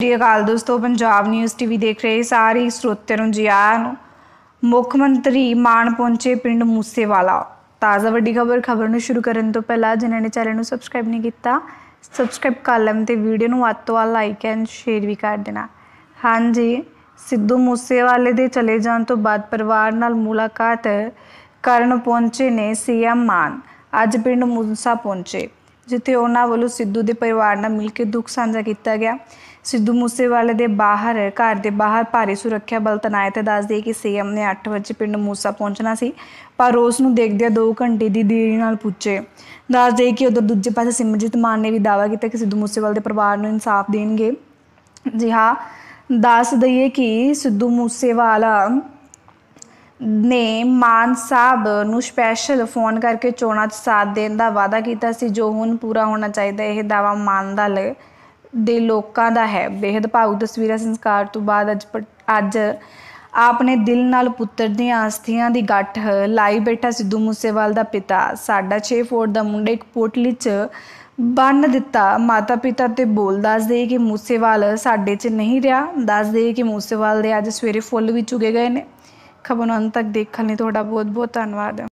ਸਤਿ ਸ਼੍ਰੀ ਅਕਾਲ ਦੋਸਤੋ, Punjab news TV ਦੇਖ ਰਹੇ ਸਾਰੇ ਸਰੋਤਿਆਂ ਨੂੰ ਜੀ ਆਇਆਂ ਨੂੰ। ਮੁੱਖ ਮੰਤਰੀ ਮਾਨ ਪਹੁੰਚੇ ਪਿੰਡ ਮੂਸੇਵਾਲਾ। ਤਾਜ਼ਾ ਵੱਡੀ ਖਬਰ ਨੂੰ ਸ਼ੁਰੂ ਕਰਨ ਤੋਂ ਪਹਿਲਾਂ ਜਿਨ੍ਹਾਂ ਨੇ ਚੈਨਲ ਨੂੰ ਸਬਸਕ੍ਰਾਈਬ ਨਹੀਂ ਕੀਤਾ, ਸਬਸਕ੍ਰਾਈਬ ਕਰ ਲੈਣ ਤੇ ਵੀਡੀਓ ਨੂੰ ਵੱਧ ਤੋਂ ਵੱਧ ਲਾਈਕ ਐਂਡ ਸ਼ੇਅਰ ਵੀ ਕਰ ਦੇਣਾ। ਹਾਂਜੀ, ਸਿੱਧੂ ਮੂਸੇਵਾਲੇ ਦੇ ਚਲੇ ਜਾਣ ਤੋਂ ਬਾਅਦ ਪਰਿਵਾਰ ਨਾਲ ਮੁਲਾਕਾਤ ਕਰਨ ਪਹੁੰਚੇ ਨੇ ਸੀਐਮ ਮਾਨ। ਅੱਜ ਪਿੰਡ ਮੂਸਾ ਪਹੁੰਚੇ, ਜਿੱਥੇ ਉਹਨਾਂ ਵੱਲੋਂ ਸਿੱਧੂ ਦੇ ਪਰਿਵਾਰ ਨਾਲ ਮਿਲ ਕੇ ਦੁੱਖ ਸਾਂਝਾ ਕੀਤਾ ਗਿਆ। ਸਿੱਧੂ ਮੂਸੇਵਾਲੇ ਦੇ ਘਰ ਦੇ ਬਾਹਰ ਭਾਰੀ ਸੁਰੱਖਿਆ ਬਲ ਤੈਨਾਤ ਹੈ। ਦੱਸ ਦਈਏ ਕਿ ਸੀਐਮ ਨੇ 8 ਵਜੇ ਪਿੰਡ ਮੂਸਾ ਪਹੁੰਚਣਾ ਸੀ, ਪਰ ਉਸ ਨੂੰ ਦੇਖਦਿਆਂ 2 ਘੰਟੇ ਦੀ ਦੇਰੀ ਨਾਲ ਪੁੱਜੇ। ਦੱਸ ਦਈਏ ਕਿ ਉਧਰ ਦੂਜੇ ਪਾਸੇ ਸਿਮਰਜੀਤ ਮਾਨ ਨੇ ਵੀ ਦਾਅਵਾ ਕੀਤਾ ਕਿ ਸਿੱਧੂ ਮੂਸੇਵਾਲੇ ਦੇ ਪਰਿਵਾਰ ਨੂੰ ਇਨਸਾਫ ਦੇਣਗੇ। ਜੀ ਹਾਂ, ਦੱਸ ਦਈਏ ਕਿ ਸਿੱਧੂ ਮੂਸੇਵਾਲਾ ਨੇ ਮਾਨ ਸਾਹਿਬ ਨੂੰ ਸਪੈਸ਼ਲ ਫੋਨ ਕਰਕੇ ਚੋਣਾਂ 'ਚ ਸਾਥ ਦੇਣ ਦਾ ਵਾਅਦਾ ਕੀਤਾ ਸੀ, ਜੋ ਹੁਣ ਪੂਰਾ ਹੋਣਾ ਚਾਹੀਦਾ। ਇਹ ਦਾਅਵਾ ਮਾਨ ਦਲ ਦੇ ਲੋਕਾਂ ਦਾ ਹੈ। ਬੇਹੱਦ ਭਾਵੁਕ ਤਸਵੀਰਾਂ। ਸੰਸਕਾਰ ਤੋਂ ਬਾਅਦ ਅੱਜ ਆਪਣੇ ਦਿਲ ਨਾਲ ਪੁੱਤਰ ਦੀਆਂ ਅਸਥੀਆਂ ਦੀ ਗੱਠ ਲਾਈ ਬੈਠਾ ਸਿੱਧੂ ਮੂਸੇਵਾਲ ਦਾ ਪਿਤਾ। ਸਾਡਾ 6 ਫੁੱਟ ਦਾ ਮੁੰਡਾ ਇੱਕ ਪੋਟਲੀ 'ਚ ਬੰਨ੍ਹ ਦਿੱਤਾ ਮਾਤਾ ਪਿਤਾ ਤੇ ਬੋਲ। ਦੱਸ ਦੇਈਏ ਕਿ ਮੂਸੇਵਾਲ ਸਾਡੇ 'ਚ ਨਹੀਂ ਰਿਹਾ। ਦੱਸ ਦੇਈਏ ਕਿ ਮੂਸੇਵਾਲ ਦੇ ਅੱਜ ਸਵੇਰੇ ਫੁੱਲ ਵੀ ਚੁਗੇ ਗਏ ਨੇ। ਖਬਰ ਨੂੰ ਅੰਤ ਤੱਕ ਦੇਖਣ ਲਈ ਤੁਹਾਡਾ ਬਹੁਤ ਬਹੁਤ ਧੰਨਵਾਦ।